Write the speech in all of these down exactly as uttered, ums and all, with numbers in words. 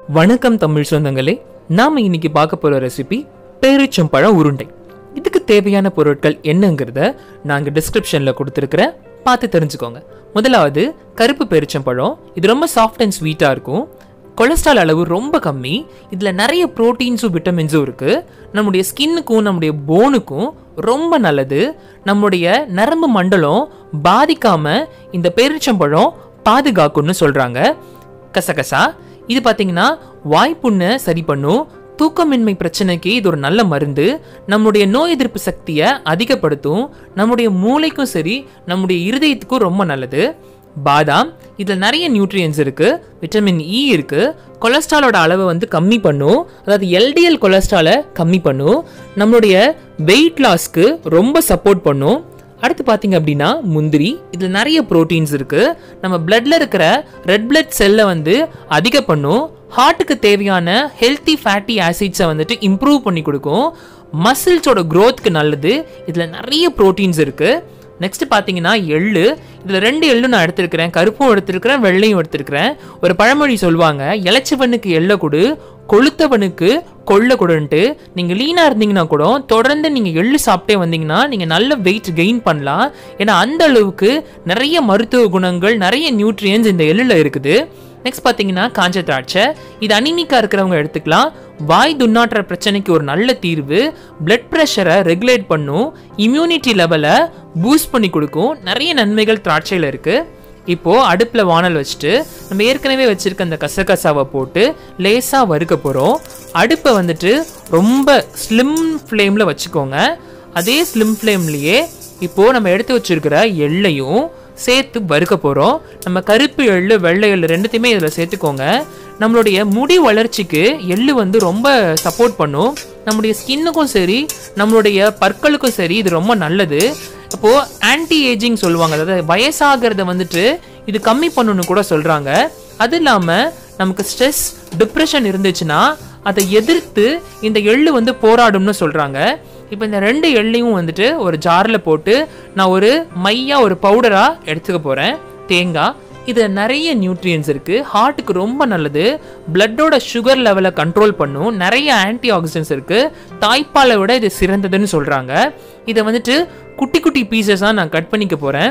வணக்கம் தமிழ் சொந்தங்களே, நாம இன்னைக்கு பார்க்க போற ரெசிபி பேரிச்சம்பழம் உருண்டை. இதுக்கு தேவையான பொருட்கள் என்னங்கிறத நாங்க டிஸ்கிரிப்ஷன்ல கொடுத்துருக்கிறேன், பார்த்து தெரிஞ்சுக்கோங்க. முதலாவது கருப்பு பேரிச்சம்பழம். இது ரொம்ப சாஃப்ட் அண்ட் ஸ்வீட்டா இருக்கும். கொலஸ்ட்ரால் அளவு ரொம்ப கம்மி. இதில் நிறைய ப்ரோட்டீன்ஸும் விட்டமின்ஸும் இருக்குது. நம்முடைய ஸ்கின்னுக்கும் நம்முடைய போனுக்கும் ரொம்ப நல்லது. நம்முடைய நரம்பு மண்டலம் பாதிக்காமல் இந்த பேரிச்சம்பழம் பாதுகாக்கும்னு சொல்கிறாங்க. கசகசா இது பார்த்தீங்கன்னா வாய்ப்புண்ணை சரி பண்ணும். தூக்கமின்மை பிரச்சனைக்கு இது ஒரு நல்ல மருந்து. நம்முடைய நோய் எதிர்ப்பு சக்தியை அதிகப்படுத்தும். நம்முடைய மூளைக்கும் சரி நம்முடைய இருதயத்துக்கும் ரொம்ப நல்லது. பாதாம், இதில் நிறைய நியூட்ரியன்ஸ் இருக்குது. விட்டமின் இ இருக்குது. கொலஸ்ட்ராலோட அளவை வந்து கம்மி பண்ணும். அதாவது எல்டிஎல் கொலஸ்ட்ராலை கம்மி பண்ணும். நம்மளுடைய வெயிட் லாஸ்க்கு ரொம்ப சப்போர்ட் பண்ணும். அடுத்து பார்த்தீங்க அப்படின்னா முந்திரி. இதில் நிறைய ப்ரோட்டீன்ஸ் இருக்குது. நம்ம பிளட்ல இருக்கிற ரெட் பிளட் செல்லை வந்து அதிக பண்ணும். ஹார்ட்டுக்கு தேவையான ஹெல்த்தி ஃபேட்டி ஆசிட்ஸை வந்துட்டு இம்ப்ரூவ் பண்ணி கொடுக்கும். மசில்ஸோட க்ரோத்துக்கு நல்லது. இதில் நிறைய ப்ரோட்டீன்ஸ் இருக்குது. நெக்ஸ்ட் பார்த்தீங்கன்னா எள்ளு. இதில் ரெண்டு எள்ளு நான் எடுத்திருக்கிறேன். கருப்பும் எடுத்திருக்கிறேன், வெள்ளையும் எடுத்திருக்கிறேன். ஒரு பழமொழி சொல்லுவாங்க, இளைச்சவனுக்கு எள்ளை கொடு, கொளுத்தவனுக்கு கொள்ள கொடுன்ட்டு. நீங்கள் லீனாக இருந்தீங்கன்னா கூட தொடர்ந்து நீங்கள் எள்ளு சாப்பிட்டே வந்தீங்கன்னா நீங்கள் நல்ல வெயிட் கெயின் பண்ணலாம். ஏன்னா அந்த அளவுக்கு நிறைய மருத்துவ குணங்கள், நிறைய நியூட்ரியன்ஸ் இந்த எள்ளில் இருக்குது. நெக்ஸ்ட் பார்த்தீங்கன்னா காஞ்ச திராட்சை. இது அனிமிக்கா இருக்கிறவங்க எடுத்துக்கலாம். வாய் துண்ணாற்ற பிரச்சனைக்கு ஒரு நல்ல தீர்வு. பிளட் ப்ரெஷரை ரெகுலேட் பண்ணும். இம்யூனிட்டி லெவலை பூஸ்ட் பண்ணி கொடுக்கும். நிறைய நன்மைகள் திராட்சையில் இருக்குது. இப்போது அடுப்பில் வானல் வச்சுட்டு நம்ம ஏற்கனவே வச்சுருக்க அந்த கசகசாவை போட்டு லேசாக வறுக்க போகிறோம். அடுப்பை வந்துட்டு ரொம்ப ஸ்லிம் ஃப்ளேமில் வச்சுக்கோங்க. அதே ஸ்லிம் ஃப்ளேம்லேயே இப்போது நம்ம எடுத்து வச்சுருக்கிற எள்ளையும் சேர்த்து வறுக்க போகிறோம். நம்ம கருப்பு எள்ளு, வெள்ளை எள்ளு ரெண்டுத்தையுமே இதில் சேர்த்துக்கோங்க. நம்மளுடைய முடி வளர்ச்சிக்கு எள்ளு வந்து ரொம்ப சப்போர்ட் பண்ணும். நம்முடைய ஸ்கின்னுக்கும் சரி நம்மளுடைய பற்களுக்கும் சரி இது ரொம்ப நல்லது. அப்போது ஆன்டி ஏஜிங் சொல்லுவாங்க, அதாவது வயசாகிறத வந்துட்டு இது கம்மி பண்ணணும்னு கூட சொல்கிறாங்க. அது இல்லாமல் நமக்கு ஸ்ட்ரெஸ், டிப்ரெஷன் இருந்துச்சுன்னா அதை எதிர்த்து இந்த எள்ளு வந்து போராடும்னு சொல்கிறாங்க. இப்போ இந்த ரெண்டு எள்ளையும் வந்துட்டு ஒரு ஜாரில் போட்டு நான் ஒரு மையாக ஒரு பவுடராக எடுத்துக்க போகிறேன். தேங்காய், இது நிறைய நியூட்ரியன்ஸ் இருக்குது. ஹார்ட்டுக்கு ரொம்ப நல்லது. பிளட்டோட சுகர் லெவலை கண்ட்ரோல் பண்ணும். நிறைய ஆன்டி ஆக்சிடென்ட்ஸ் இருக்குது. தாய்ப்பாலை விட இது சிறந்ததுன்னு சொல்கிறாங்க. இதை வந்துட்டு குட்டி குட்டி பீசஸாக நான் கட் பண்ணிக்க போகிறேன்.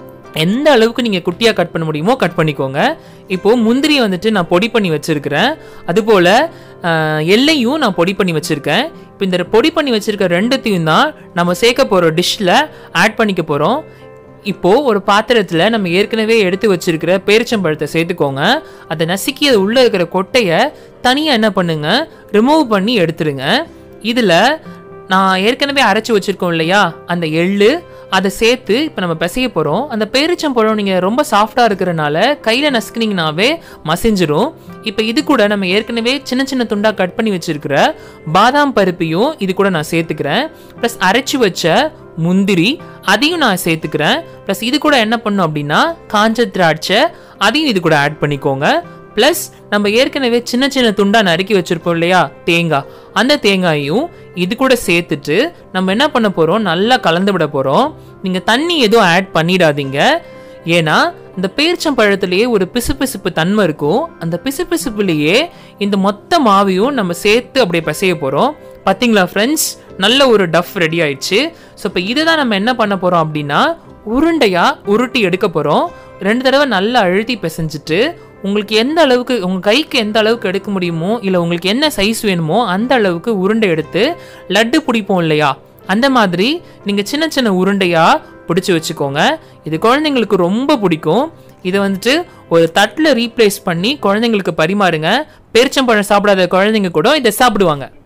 எந்த அளவுக்கு நீங்கள் குட்டியாக கட் பண்ண முடியுமோ கட் பண்ணிக்கோங்க. இப்போது முந்திரியை வந்துட்டு நான் பொடி பண்ணி வச்சுருக்கிறேன். அதுபோல் எல்லையும் நான் பொடி பண்ணி வச்சுருக்கேன். இப்போ இந்த பொடி பண்ணி வச்சுருக்க ரெண்டுத்தையும் தான் நம்ம சேர்க்க போகிற டிஷ்ஷில் ஆட் பண்ணிக்க போகிறோம். இப்போது ஒரு பாத்திரத்தில் நம்ம ஏற்கனவே எடுத்து வச்சுருக்கிற பேரிச்சம்பழத்தை சேர்த்துக்கோங்க. அதை நசுக்கி அது உள்ளே இருக்கிற கொட்டையை தனியாக என்ன பண்ணுங்க, ரிமூவ் பண்ணி எடுத்துருங்க. இதில் நான் ஏற்கனவே அரைச்சி வச்சுருக்கோம் இல்லையா, அந்த எள்ளு அதை சேர்த்து இப்போ நம்ம பிசைய போகிறோம். அந்த பேரிச்சம்பழம் நீங்கள் ரொம்ப சாஃப்டாக இருக்கிறனால கையில் நசுக்குனீங்கனாவே மசிஞ்சிரும். இப்போ இது கூட நம்ம ஏற்கனவே சின்ன சின்ன துண்டாக கட் பண்ணி வச்சுருக்கிற பாதாம் பருப்பையும் இது கூட நான் சேர்த்துக்கிறேன். ப்ளஸ் அரைச்சி வச்ச முந்திரி அதையும் நான் சேர்த்துக்கிறேன். ப்ளஸ் இது கூட என்ன பண்ணும் அப்படின்னா காஞ்ச திராட்சை அதையும் இது கூட ஆட் பண்ணிக்கோங்க. ப்ளஸ் நம்ம ஏற்கனவே சின்ன சின்ன துண்டா நறுக்கி வச்சுருப்போம் இல்லையா தேங்காய், அந்த தேங்காயையும் இது கூட சேர்த்துட்டு நம்ம என்ன பண்ண போகிறோம், நல்லா கலந்து விட போகிறோம். நீங்கள் தண்ணி எதுவும் ஆட் பண்ணிடாதீங்க. ஏன்னா இந்த பேரிச்சம்பழத்துலேயே ஒரு பிசுபிசுப்பு தன்மை இருக்கும். அந்த பிசுபிசுப்புலேயே இந்த மொத்த மாவையும் நம்ம சேர்த்து அப்படியே பிசைய போகிறோம். பார்த்தீங்களா ஃப்ரெண்ட்ஸ், நல்ல ஒரு டஃப் ரெடி ஆயிடுச்சு. ஸோ இப்போ இதை தான் நம்ம என்ன பண்ண போகிறோம் அப்படின்னா உருண்டையாக உருட்டி எடுக்க போகிறோம். ரெண்டு தடவை நல்லா அழுத்தி பிசைஞ்சிட்டு உங்களுக்கு எந்த அளவுக்கு, உங்கள் கைக்கு எந்த அளவுக்கு எடுக்க முடியுமோ இல்லை உங்களுக்கு என்ன சைஸ் வேணுமோ அந்த அளவுக்கு உருண்டை எடுத்து லட்டு பிடிப்போம் இல்லையா, அந்த மாதிரி நீங்கள் சின்ன சின்ன உருண்டையாக பிடிச்சி வச்சுக்கோங்க. இது குழந்தைங்களுக்கு ரொம்ப பிடிக்கும். இதை வந்துட்டு ஒரு தட்டில் ரீப்ளேஸ் பண்ணி குழந்தைங்களுக்கு பரிமாறுங்க. பேரிச்சம்பழம் சாப்பிடாத குழந்தைங்க கூட இதை சாப்பிடுவாங்க.